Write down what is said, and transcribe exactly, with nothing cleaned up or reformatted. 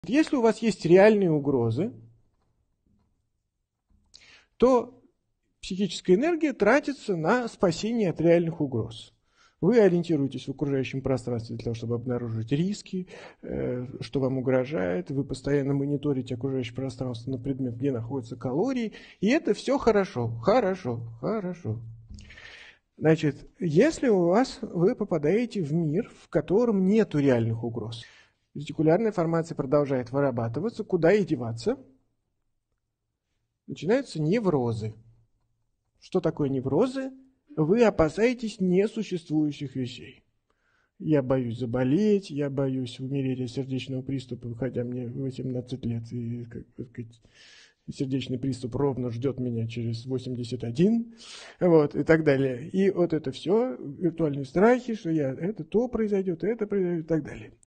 Если у вас есть реальные угрозы, то психическая энергия тратится на спасение от реальных угроз. Вы ориентируетесь в окружающем пространстве для того, чтобы обнаружить риски, что вам угрожает. Вы постоянно мониторите окружающее пространство на предмет, где находятся калории. И это все хорошо, хорошо, хорошо. Значит, если у вас вы попадаете в мир, в котором нет реальных угроз, ретикулярная формация продолжает вырабатываться, куда и деваться, начинаются неврозы. Что такое неврозы? Вы опасаетесь несуществующих вещей. Я боюсь заболеть, я боюсь умереть от сердечного приступа, хотя мне восемнадцать лет, и, как сказать, сердечный приступ ровно ждет меня через восемьдесят один, вот, и так далее. И вот это все, виртуальные страхи, что я, это то произойдет, это произойдет, и так далее.